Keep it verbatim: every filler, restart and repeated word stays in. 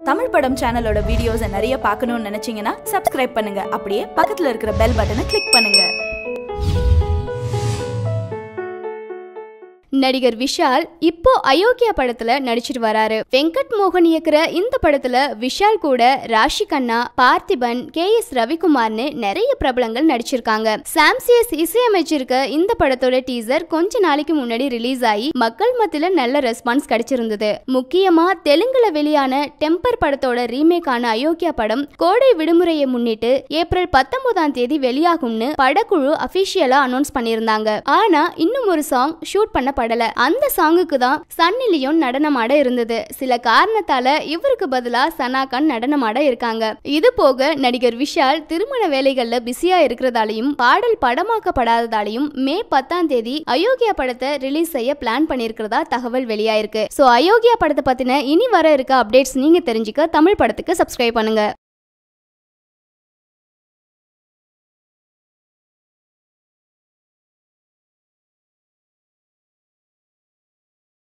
தமிழ் படம் சேனலோட வீடியோஸ் நிறைய பார்க்கணும்னு நினைச்சீங்கன்னா சப்ஸ்கிரைப் பண்ணுங்க. அப்படியே பக்கத்துல இருக்கிற பெல் பட்டனை கிளிக் பண்ணுங்க. நடிகர் விஷால் இப்போ அயோக்கியா படத்துல நடிச்சிட்டு வராரு. வெங்கட் மோகன் இயக்குற இந்த படத்துல விஷால் கூட ராஷி கண்ணா, பார்த்திபன், கே எஸ் ரவிக்குமார்னு நிறைய பிரபலங்கள் நடிச்சிருக்காங்க. சாம்சியஸ் இசையமைச்சிருக்க இந்த படத்தோட டீசர் கொஞ்ச நாளைக்கு முன்னாடி ரிலீஸ் ஆகி மக்கள் மத்தியில நல்ல ரெஸ்பான்ஸ் கிடைச்சிருந்தது. முக்கியமா தெலுங்குல வெளியான டெம்பர் படத்தோட ரீமேக் ஆன அயோக்கியா படம் கோடை விடுமுறையை முன்னிட்டு ஏப்ரல் பத்தொன்பதாம் தேதி வெளியாகும்னு படக்குழு அபிஷியலா அனௌன்ஸ் பண்ணியிருந்தாங்க. ஆனா இன்னும் ஒரு சாங் ஷூட் பண்ண அந்த சாங்குக்கு தான் சன்னி லியோன் நடனமாட இருந்தது. சில காரணத்தால இவருக்கு பதிலா சனா கான் நடனமாட இருக்காங்க. இது போக நடிகர் விஷால் திருமண வேலைகள்ல பிஸியா இருக்கிறதாலையும் பாடல் படமாக்கப்படாததாலையும் மே பத்தாம் தேதி அயோக்கியா படத்தை ரிலீஸ் செய்ய பிளான் பண்ணிருக்கிறதா தகவல் வெளியாயிருக்கு. சோ அயோக்கியா படத்தை பத்தின இனி வர இருக்க அப்டேட்ஸ் நீங்க தெரிஞ்சுக்க தமிழ் படத்துக்கு சப்ஸ்கிரைப் பண்ணுங்க.